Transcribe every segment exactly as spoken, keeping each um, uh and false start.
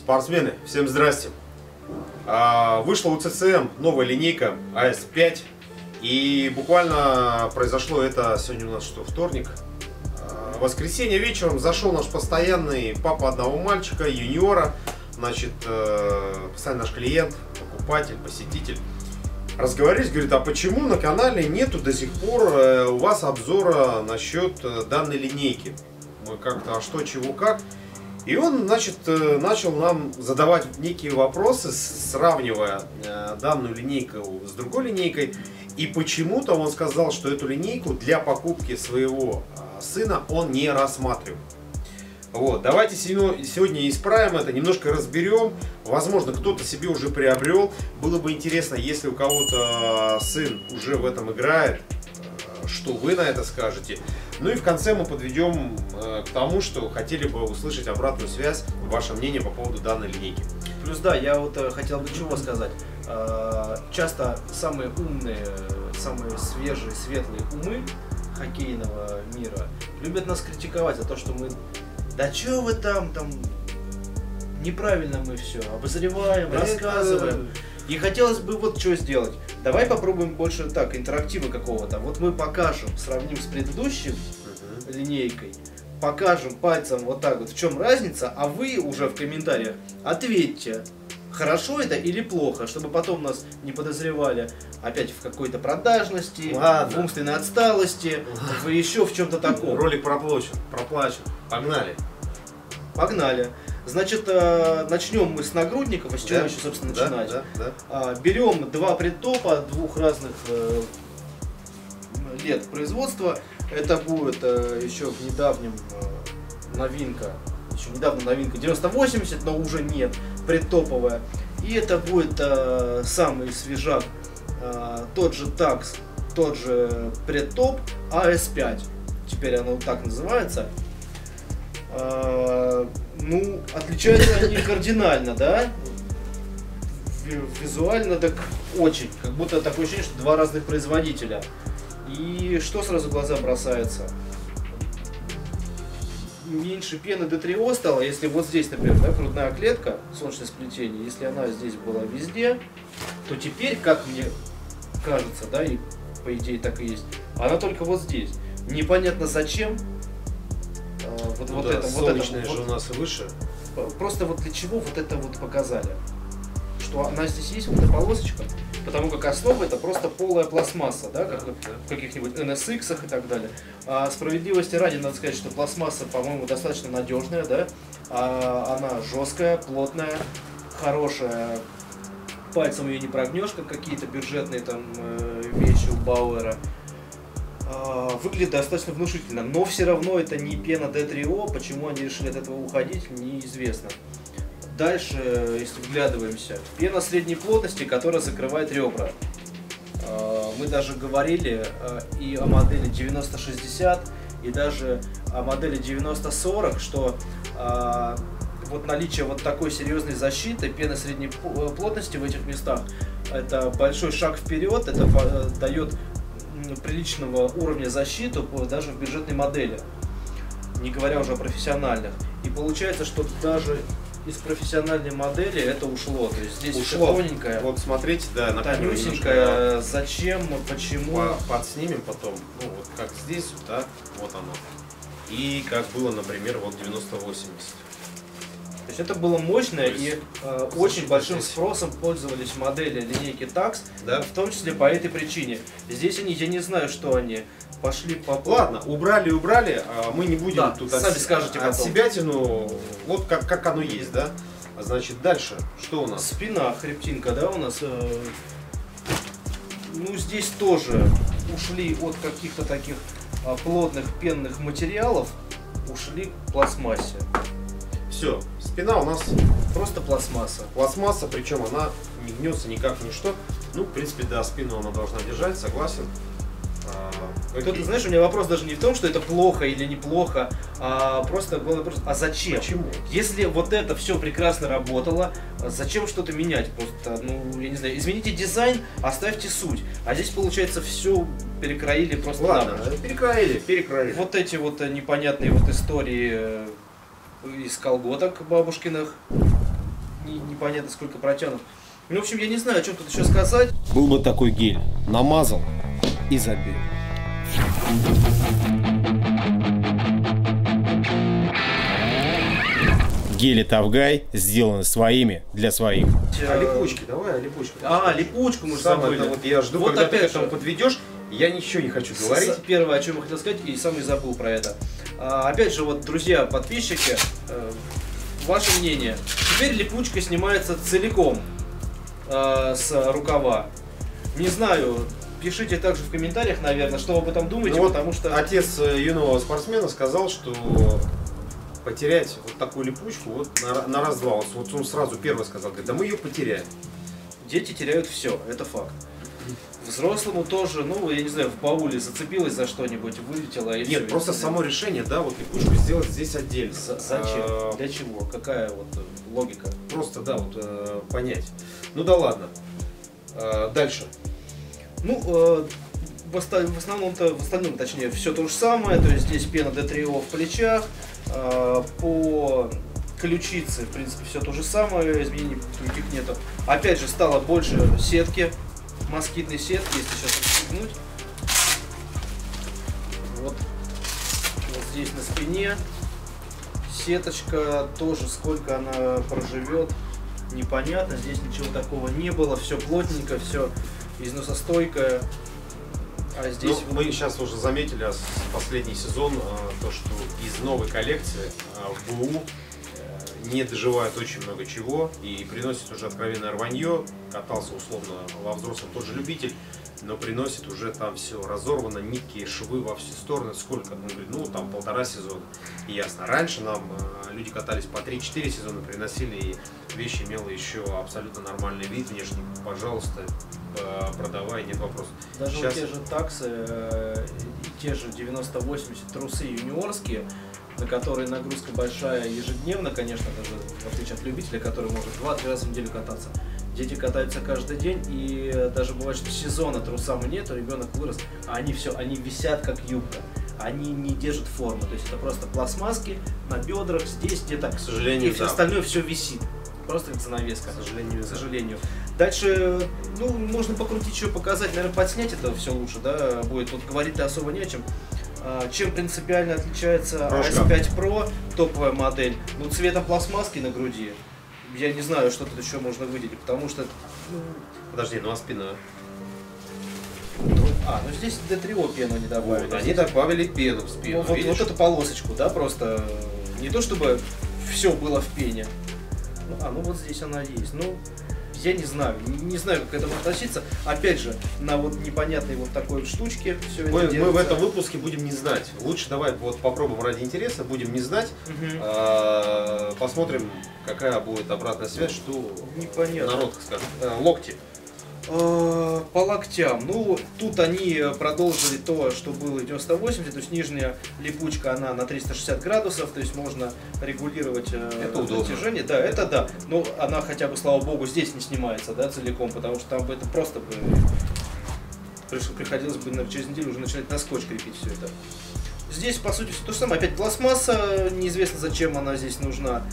Спортсмены, всем здрасте. А, вышла у ЦЦМ новая линейка А С пять. И буквально произошло это сегодня у нас что, вторник. А, воскресенье вечером зашел наш постоянный папа одного мальчика, юниора. Значит, постоянный наш клиент, покупатель, посетитель. Разговорились, говорит, а почему на канале нету до сих пор у вас обзора насчет данной линейки? Мы как-то, а что, чего, как? И он, значит, начал нам задавать некие вопросы, сравнивая данную линейку с другой линейкой. И почему-то он сказал, что эту линейку для покупки своего сына он не рассматривал. Вот, давайте сегодня исправим это, немножко разберем. Возможно, кто-то себе уже приобрел. Было бы интересно, если у кого-то сын уже в этом играет, что вы на это скажете. Ну и в конце мы подведем к тому, что хотели бы услышать обратную связь, ваше мнение по поводу данной линейки. Плюс да, я вот хотел бы чего сказать. Часто самые умные, самые свежие, светлые умы хоккейного мира любят нас критиковать за то, что мы... Да чё вы там, там, неправильно мы все обозреваем, это... рассказываем. И хотелось бы вот что сделать. Давай попробуем больше так, интерактива какого-то. Вот мы покажем, сравним с предыдущей uh-huh. линейкой, покажем пальцем вот так вот, в чем разница, а вы уже в комментариях ответьте, хорошо это или плохо, чтобы потом нас не подозревали опять в какой-то продажности, Ладно. в умственной отсталости, в еще в чем-то таком. Ролик проплачен, проплачен. Погнали. Погнали. Значит, начнем мы с нагрудников, а с чего да, еще, собственно, да, начинать. Да, да. Берем два предтопа двух разных лет производства. Это будет еще в недавнем новинка, еще недавно новинка девяносто восемьдесят, но уже нет, предтоповая. И это будет самый свежак, тот же такс, тот же предтоп А С пять. Теперь оно так называется. Ну, отличаются они кардинально, да? Визуально так очень. Как будто такое ощущение, что два разных производителя. И что сразу в глаза бросается? Меньше пены Д три О стало, если вот здесь, например, да, грудная клетка, солнечное сплетение, если она здесь была везде, то теперь, как мне кажется, да, и по идее так и есть, она только вот здесь. Непонятно зачем. Вот, ну вот да, это, солнечная вот это, же вот, у нас выше. Просто вот для чего вот это вот показали? Что она здесь есть, вот эта полосочка, потому как основа это просто полая пластмасса, да, как да, в каких-нибудь Эн Эс Иксах и так далее. А справедливости ради надо сказать, что пластмасса, по-моему, достаточно надежная, да, а она жесткая, плотная, хорошая, пальцем ее не прогнешь, как какие-то бюджетные там вещи у Бауэра. Выглядит достаточно внушительно, но все равно это не пена Д три О, почему они решили от этого уходить, неизвестно. Дальше, если вглядываемся, пена средней плотности, которая закрывает ребра. Мы даже говорили и о модели девяносто шестьдесят, и даже о модели девяносто сорок, что вот наличие вот такой серьезной защиты, пены средней плотности в этих местах, это большой шаг вперед, это дает приличного уровня защиты даже в бюджетной модели, не говоря уже о профессиональных. И получается, что даже из профессиональной модели это ушло. То есть здесь ушло. Все тоненькое, вот смотрите, да, на тонюсенькое. Зачем, почему? Подснимем потом, ну вот как здесь, да, вот оно. И как было, например, вот девяносто восемьдесят. То есть это было мощное и э, очень большим здесь. Спросом пользовались модели линейки такс, да? В том числе по этой причине. Здесь они, я не знаю, что они пошли по... Ладно, убрали, убрали, а мы не будем да, тут сами от, скажете от потом. себя тяну, вот как, как оно есть, да? Значит, дальше, что у нас? Спина, хребтинка, да, у нас... Э, ну, здесь тоже ушли от каких-то таких э, плотных пенных материалов, ушли к пластмассе. Все, спина у нас просто пластмасса. Пластмасса, причем она не гнется никак, ничто. Ну, в принципе, да, спину она должна держать, согласен. А, Тут, ты знаешь, у меня вопрос даже не в том, что это плохо или неплохо, а просто главный вопрос, а зачем? Почему? Если вот это все прекрасно работало, зачем что-то менять? Просто, ну, я не знаю, измените дизайн, оставьте суть. А здесь, получается, все перекроили просто. Ладно, перекроили, перекроили. Вот эти вот непонятные вот истории из колготок бабушкиных. не, непонятно сколько протянут. Ну, в общем, я не знаю, о чем тут еще сказать. Был бы такой гель, намазал и забил. Гели Тавгай сделаны своими для своих. А липучки, давай, липучку. А, липучку мы же забыли. Это вот я жду, вот когда опять ты к этому подведешь. Я ничего не хочу говорить. Первое, о чем я хотел сказать, и сам и забыл про это. А, опять же, вот, друзья, подписчики, э, ваше мнение. Теперь липучка снимается целиком э, с рукава. Не знаю, пишите также в комментариях, наверное, что вы об этом думаете, ну, потому вот что... Отец юного спортсмена сказал, что потерять вот такую липучку вот на, на раз-два. Вот он сразу первый сказал, говорит, да мы ее потеряем. Дети теряют все, это факт. Взрослому тоже, ну, я не знаю, в бауле зацепилась за что-нибудь, вылетела и Нет, все, просто и само решение, да, вот липучку сделать здесь отдельно. З зачем? А, Для чего? Какая вот логика? Просто, да, вот э, понять. Ну да ладно. А, дальше. Ну, э, в, в основном-то, в остальном, точнее, все то же самое. То есть здесь пена ди три о в плечах. Э, по ключице, в принципе, все то же самое. Изменений никаких нету. Опять же, стало больше сетки. Москитной сетки, если сейчас расстегнуть. Вот. Вот здесь на спине. Сеточка тоже, сколько она проживет, непонятно. Здесь ничего такого не было. Все плотненько, все износостойкое. А здесь ну, мы сейчас уже заметили последний сезон, то, что из новой коллекции в БУ не доживает очень много чего и приносит уже откровенное рванье. Катался условно во взрослом тот же любитель, но приносит уже там все разорвано, нитки, швы во все стороны. Сколько? Ну, говорит, ну там полтора сезона. И ясно. Раньше нам э, люди катались по три-четыре сезона, приносили, и вещь имела еще абсолютно нормальный вид внешний. Пожалуйста, э, продавай, нет вопросов. Даже Сейчас... вот те же таксы, э, те же девяносто восемьдесят трусы юниорские, на которые нагрузка большая ежедневно, конечно, даже в отличие от любителя, который может два-три раза в неделю кататься. Дети катаются каждый день, и даже бывает, что сезона трусам нету, ребенок вырос, а они все, они висят как юбка, они не держат форму, то есть это просто пластмасски на бедрах, здесь где-то, к сожалению, и все да. остальное все висит, просто как занавеска, к сожалению, к сожалению. Дальше, ну, можно покрутить, что показать, наверное, подснять это все лучше, да, будет, тут говорить-то особо не о чем. Чем принципиально отличается эй эс пять про, топовая модель, ну, цветом пластмасски на груди. Я не знаю, что тут еще можно выделить, потому что... Ну... Подожди, ну а спина? А, ну здесь ди три о пену не добавили. Вот, они добавили пену в спину. Ну, вот, вот эту полосочку, да, просто не то чтобы все было в пене. Ну, а, ну вот здесь она есть. Ну, я не знаю, не, не знаю, как к этому относиться. Опять же, на вот непонятной вот такой вот штучке все мы, это мы в этом выпуске будем не знать. Лучше давай вот попробуем ради интереса, будем не знать. Угу. А, посмотрим, какая будет обратная связь, что непонятно. народ скажет. А, локти. По локтям. Ну, тут они продолжили то, что было в девяносто восемьдесят, то есть нижняя липучка, она на триста шестьдесят градусов, то есть можно регулировать это натяжение. Да, это да. Но она хотя бы, слава богу, здесь не снимается, да, целиком, потому что там бы это просто бы приходилось бы через неделю уже начинать на скотч крепить все это. Здесь, по сути, все то же самое. Опять пластмасса, неизвестно, зачем она здесь нужна.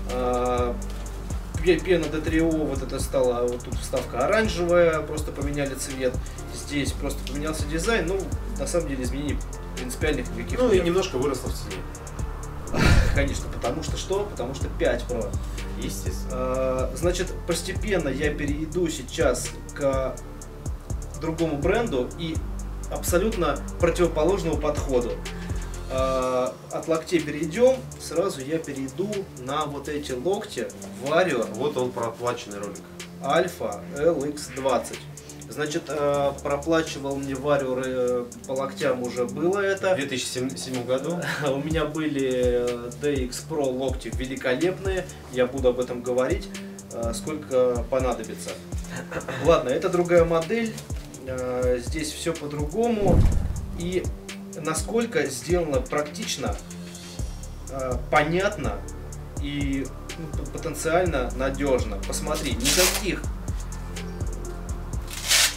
Пена ди три о, вот это стала, вот тут вставка оранжевая, просто поменяли цвет. Здесь просто поменялся дизайн, ну, на самом деле изменений принципиальных никаких ну, нет. и немножко выросло в цене. Конечно, потому что что? Потому что пять про. Естественно. Значит, постепенно я перейду сейчас к другому бренду и абсолютно противоположному подходу. От локтей перейдем, сразу я перейду на вот эти локти Vario. Вот он проплаченный ролик. Alpha эл икс двадцать. Значит, проплачивал мне Vario по локтям уже было это. В две тысячи седьмом году. У меня были ди икс про локти великолепные. Я буду об этом говорить, сколько понадобится. Ладно, это другая модель. Здесь все по-другому. И насколько сделано практично, э, понятно и ну, потенциально надежно. Посмотри, никаких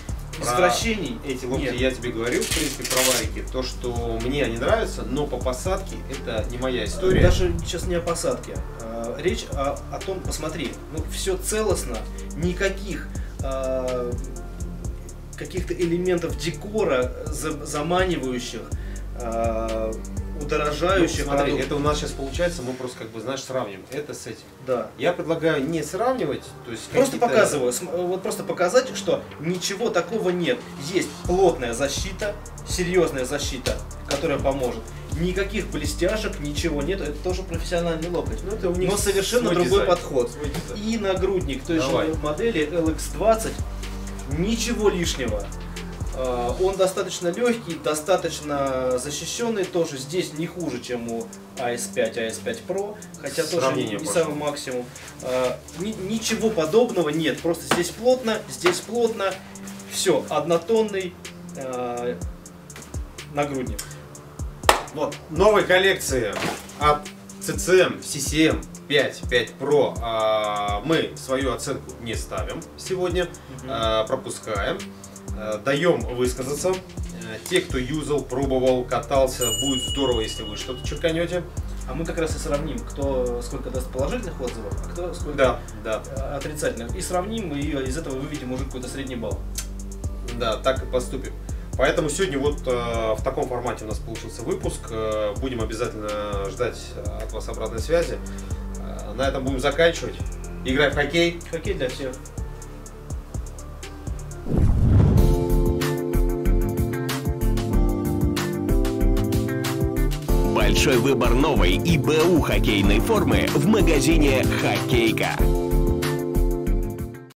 Извращений эти локти нет. Я тебе говорил, в принципе, про варики. То, что мне они нравятся, но по посадке это не моя история. Даже сейчас не о посадке. Речь о, о том, посмотри, ну все целостно, никаких э, каких-то элементов декора за, заманивающих, э, удорожающих. Ну, смотри, продукт. это у нас сейчас получается, мы просто как бы, знаешь, сравним это с этим. Да. Я предлагаю не сравнивать, то есть просто показываю, вот просто показать, что ничего такого нет. Есть плотная защита, серьезная защита, которая поможет. Никаких блестяшек, ничего нет, это тоже профессиональный локоть. Ну, это у них но совершенно другой дизайн. подход. Свой дизайн. И нагрудник той Давай. же модели эл икс двадцать, ничего лишнего. Он достаточно легкий, достаточно защищенный, тоже здесь не хуже, чем у а эс пять, а эс пять про, хотя Сравнение тоже не пошло. самый максимум. Ничего подобного нет, просто здесь плотно, здесь плотно, все, однотонный нагрудник. Вот, новой коллекции от си си эм, си си эм пять, пять про а, мы свою оценку не ставим сегодня, Угу. а, пропускаем, а, даем высказаться. А, те, кто юзал, пробовал, катался, будет здорово, если вы что-то черканете. А мы как раз и сравним, кто сколько даст положительных отзывов, а кто сколько Да, да, отрицательных. И сравним, и из этого выведем уже какой-то средний балл. да, так и поступим. Поэтому сегодня вот э, в таком формате у нас получился выпуск. Э, будем обязательно ждать от вас обратной связи. Э, на этом будем заканчивать. Играй в хоккей. Хоккей для всех. Большой выбор новой и бэ у хоккейной формы в магазине «Хоккейка».